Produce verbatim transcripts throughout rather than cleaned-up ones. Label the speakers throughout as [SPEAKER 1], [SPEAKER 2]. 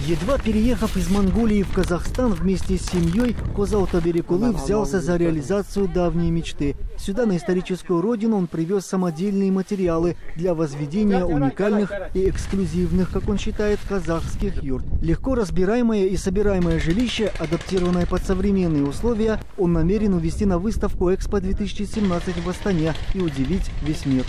[SPEAKER 1] Едва переехав из Монголии в Казахстан вместе с семьей, Коза Отаберекулы взялся за реализацию давней мечты. Сюда, на историческую родину, он привез самодельные материалы для возведения уникальных и эксклюзивных, как он считает, казахских юрт. Легко разбираемое и собираемое жилище, адаптированное под современные условия, он намерен увезти на выставку Экспо две тысячи семнадцать в Астане и удивить весь мир.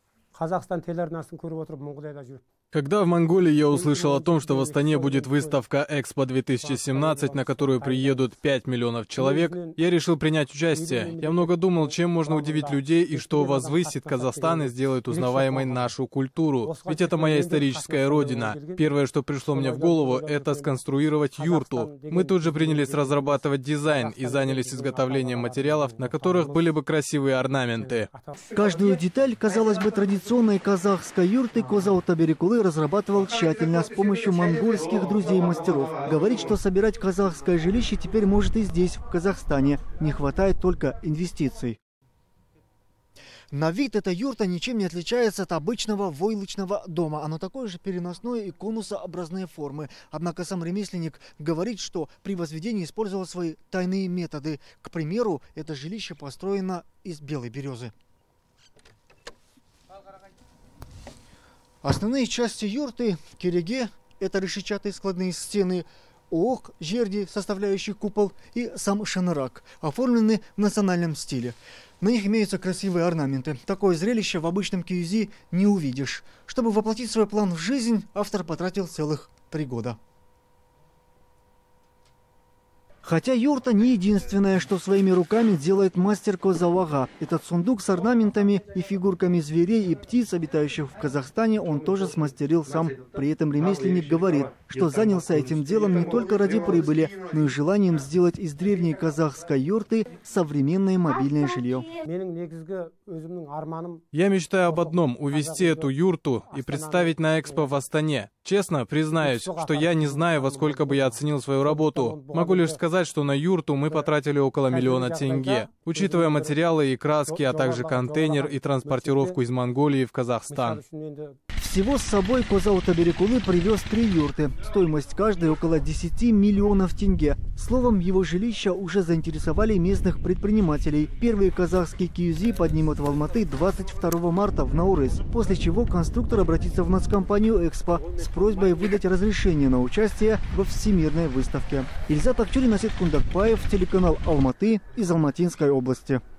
[SPEAKER 2] Когда в Монголии я услышал о том, что в Астане будет выставка Экспо две тысячи семнадцать, на которую приедут пять миллионов человек, я решил принять участие. Я много думал, чем можно удивить людей и что возвысит Казахстан и сделает узнаваемой нашу культуру. Ведь это моя историческая родина. Первое, что пришло мне в голову, это сконструировать юрту. Мы тут же принялись разрабатывать дизайн и занялись изготовлением материалов, на которых были бы красивые орнаменты.
[SPEAKER 1] Каждую деталь, казалось бы, традиционной казахской юрты Коза Отаберекулы разрабатывал тщательно с помощью монгольских друзей-мастеров. Говорит, что собирать казахское жилище теперь может и здесь, в Казахстане. Не хватает только инвестиций. На вид эта юрта ничем не отличается от обычного войлочного дома. Оно такое же переносное и конусообразной формы. Однако сам ремесленник говорит, что при возведении использовал свои тайные методы. К примеру, это жилище построено из белой березы. Основные части юрты – кереге – это решетчатые складные стены, оок, жерди, составляющий купол, и сам шанырак, оформлены в национальном стиле. На них имеются красивые орнаменты. Такое зрелище в обычном киюзи не увидишь. Чтобы воплотить свой план в жизнь, автор потратил целых три года. Хотя юрта не единственное, что своими руками делает мастер Козавага. Этот сундук с орнаментами и фигурками зверей и птиц, обитающих в Казахстане, он тоже смастерил сам. При этом ремесленник говорит, что занялся этим делом не только ради прибыли, но и желанием сделать из древней казахской юрты современное мобильное жилье.
[SPEAKER 2] Я мечтаю об одном – увезти эту юрту и представить на Экспо в Астане. Честно признаюсь, что я не знаю, во сколько бы я оценил свою работу. Могу лишь сказать, что на юрту мы потратили около миллиона тенге, учитывая материалы и краски, а также контейнер и транспортировку из Монголии в Казахстан.
[SPEAKER 1] Всего с собой Коза Отаберекулы привез три юрты. Стоимость каждой около десяти миллионов тенге. Словом, его жилища уже заинтересовали местных предпринимателей. Первые казахские киюзи поднимут в Алматы двадцать второго марта в Наурыз, после чего конструктор обратится в нацкомпанию «Экспо» с просьбой выдать разрешение на участие во всемирной выставке. Ильзат Акчурин, Асет Кундакбаев, телеканал Алматы из Алматинской области.